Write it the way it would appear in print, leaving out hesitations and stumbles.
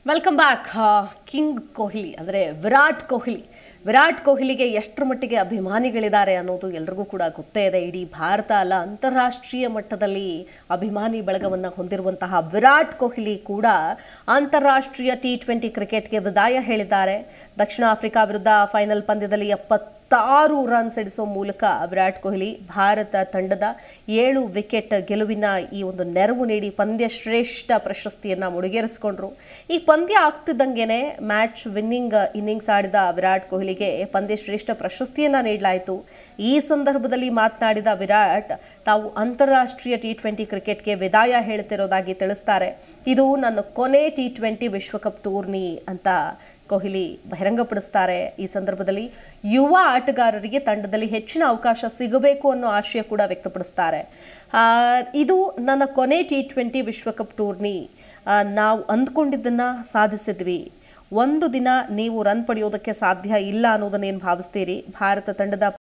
Welcome back. King Kohli ಅಂದರೆ ವಿರಾಟ್ ಕೊಹ್ಲಿಗೆ ಎಷ್ಟರ ಮಟ್ಟಿಗೆ ಅಭಿಮಾನಿಗಳಿದ್ದಾರೆ ಅನ್ನೋದು ಎಲ್ರಿಗೂ ಕೂಡ ಗೊತ್ತೇ ಇದೆ. ಇಡೀ ಭಾರತ ಅಲ್ಲ, ಅಂತಾರಾಷ್ಟ್ರೀಯ ಮಟ್ಟದಲ್ಲಿ ಅಭಿಮಾನಿ ಬಳಗವನ್ನು ಹೊಂದಿರುವಂತಹ ವಿರಾಟ್ ಕೊಹ್ಲಿ ಕೂಡ ಅಂತಾರಾಷ್ಟ್ರೀಯ T20 ಕ್ರಿಕೆಟ್ಗೆ ವಿದಾಯ ಹೇಳಿದ್ದಾರೆ. ದಕ್ಷಿಣ ಆಫ್ರಿಕಾ ವಿರುದ್ಧ ಫೈನಲ್ ಪಂದ್ಯದಲ್ಲಿ 76 ರನ್ ಸಿಡಿಸೋ ಮೂಲಕ ವಿರಾಟ್ ಕೊಹ್ಲಿ ಭಾರತ ತಂಡದ 7 ವಿಕೆಟ್ ಗೆಲುವಿನ ಈ ಒಂದು ನೆರವು ನೀಡಿ ಪಂದ್ಯ ಶ್ರೇಷ್ಠ ಪ್ರಶಸ್ತಿಯನ್ನು ಮುಡಿಗೇರಿಸಿಕೊಂಡ್ರು. ಈ ಪಂದ್ಯ ಆಗ್ತಿದ್ದಂಗೆನೆ ಮ್ಯಾಚ್ ವಿನ್ನಿಂಗ್ ಇನ್ನಿಂಗ್ಸ್ ಆಡಿದ ವಿರಾಟ್ ಕೊಹ್ಲಿಗೆ ಪಂದ್ಯ ಶ್ರೇಷ್ಠ ಪ್ರಶಸ್ತಿಯನ್ನು ನೀಡಲಾಯಿತು. ಈ ಸಂದರ್ಭದಲ್ಲಿ ಮಾತನಾಡಿದ ವಿರಾಟ್, ತಾವು ಅಂತಾರಾಷ್ಟ್ರೀಯ T20 ಕ್ರಿಕೆಟ್ಗೆ ವಿದಾಯ ಹೇಳ್ತಿರೋದಾಗಿ ತಿಳಿಸ್ತಾರೆ. ಇದು ನನ್ನ ಕೊನೆ T20 ವಿಶ್ವಕಪ್ ಟೂರ್ನಿ ಅಂತ ಕೊಹ್ಲಿ ಬಹಿರಂಗಪಡಿಸ್ತಾರೆ. ಈ ಸಂದರ್ಭದಲ್ಲಿ ಯುವ ಆಟಗಾರರಿಗೆ ತಂಡದಲ್ಲಿ ಹೆಚ್ಚಿನ ಅವಕಾಶ ಸಿಗಬೇಕು ಅನ್ನೋ ಆಶಯ ಕೂಡ ವ್ಯಕ್ತಪಡಿಸ್ತಾರೆ. ಇದು ನನ್ನ ಕೊನೆ T20 ವಿಶ್ವಕಪ್ ಟೂರ್ನಿ. ನಾವು ಅಂದ್ಕೊಂಡಿದ್ದನ್ನು ಸಾಧಿಸಿದ್ವಿ. ಒಂದು ದಿನ ನೀವು ರನ್ ಪಡೆಯೋದಕ್ಕೆ ಸಾಧ್ಯ ಇಲ್ಲ ಅನ್ನೋದನ್ನೇನು ಭಾವಿಸ್ತೀರಿ? ಭಾರತ ತಂಡದ